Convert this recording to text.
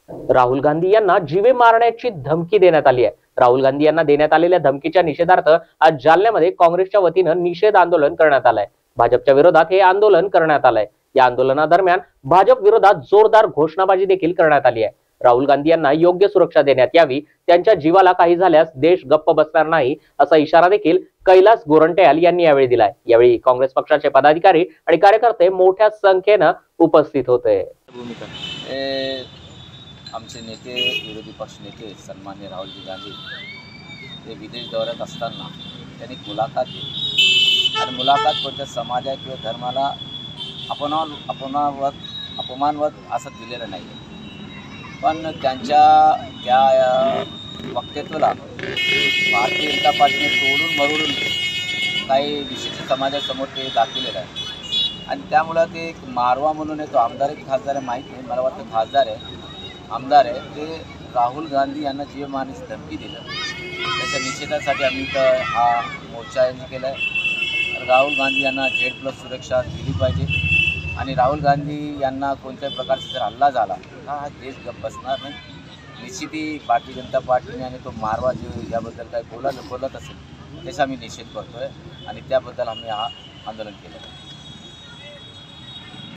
राहुल गांधी यांना जीवे मारण्याची धमकी देण्यात आली आहे। राहुल गांधी यांना देण्यात आलेल्या धमकीच्या निषेधार्थ आज जालन्यामध्ये काँग्रेसच्या वतीनं निषेध आंदोलन करण्यात आलंय। भाजपच्या विरोधात हे आंदोलन करण्यात आलंय। या आंदोलनादरम्यान भाजप विरोधात जोरदार घोषणाबाजी देखील करण्यात आली आहे। राहुल गांधी यांना योग्य सुरक्षा देण्यात यावी, त्यांच्या जीवाला काही झाल्यास देश गप्प बसणार नाही असा इशारा देखील कैलास गोरंट्याल यांनी यावेळी दिलाय। यावेळी काँग्रेस पक्षाचे पदाधिकारी आणि कार्यकर्ते मोठ्या संख्येनं उपस्थित होते। आमचे नेते, विरोधी पक्ष नेते सन्मान्य राहुलजी गांधी ते विदेश दौऱ्यात असताना त्यांनी मुलाखत दिली आणि मुलाखत कोणत्या समाजा किंवा धर्माला अपमानवत असं दिलेलं नाही। पण त्यांच्या त्या वक्तव्याला भारतीय जनता पार्टीने तोडून मरोडून काही विशिष्ट समाजासमोर ते दाखवलेलं आहे आणि त्यामुळं ते मारवा म्हणून तो आमदार आहे, खासदार आहे माहीत नाही, मला वाटतं खासदार आहे, आमदार आहे, ते राहुल गांधी यांना जीव मारण्याची धमकी दिलं। त्याच्या निषेधासाठी आम्ही तर हा मोर्चा आयोजित केला आहे। राहुल गांधी यांना Z+ सुरक्षा दिली पाहिजे आणि राहुल गांधी यांना कोणत्याही प्रकारचा जर हल्ला झाला तर हा देश गप्प बसणार नाही। निश्चितही भारतीय जनता पार्टीने आणि तो मारवा जो याबद्दल काही बोलत असेल त्याचा आम्ही निषेध करतो आहे आणि त्याबद्दल आम्ही हा आंदोलन केलं आहे।